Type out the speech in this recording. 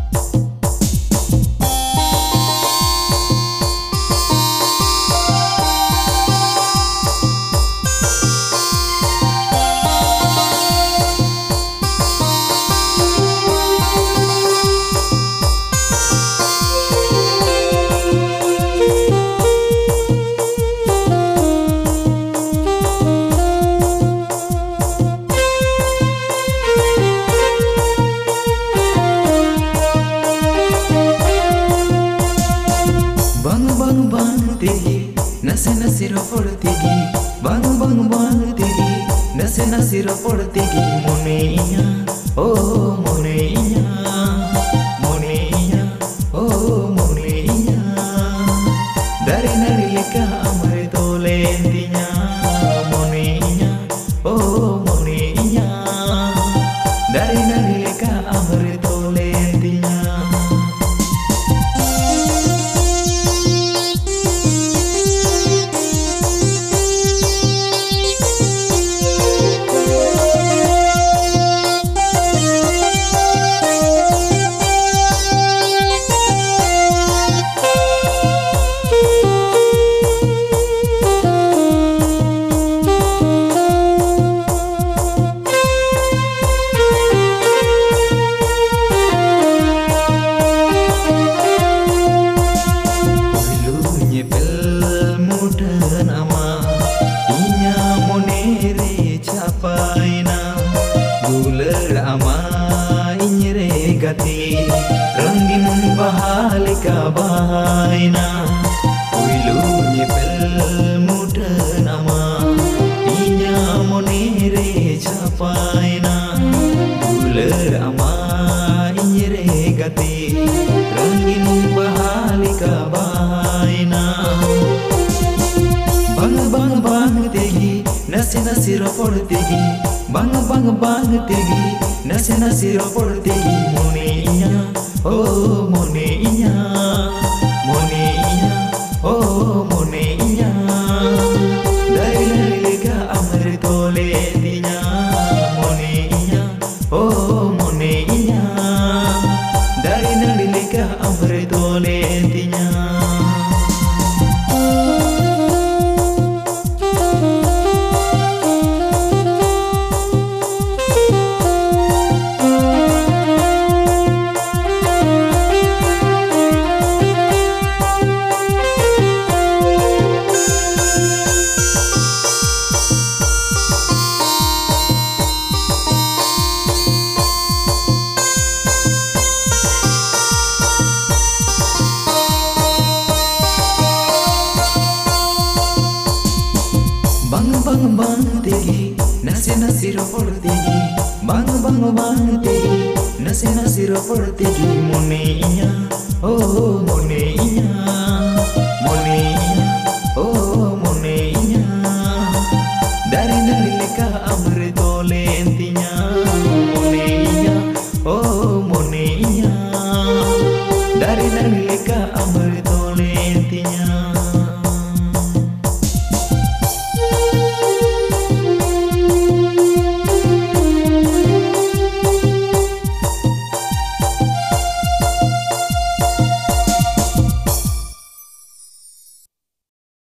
nasi ropor tigi, bang tigi, nasi ropor tigi, moneinya, oh moneinya, oh moneinya, dari leka amre tolentinya, moneinya, oh moneinya, dari leka amre tolentinya. Guler ama inyere gati rangin bahalika bahaina uilu nyepel muda nama inya monere capaina guler ama inyere gati rangin bahalika bahaina bang tegi nasi ropor tegi bang tegi nasi ropor tegi moneinya oh moneinya oh moneinya dari leka amre tolentinya moneinya oh moneinya dari leka amre tolentinya. Bang tegi nasi ropor tegi bang tegi nasi ropor tegi moneinya oh moneinya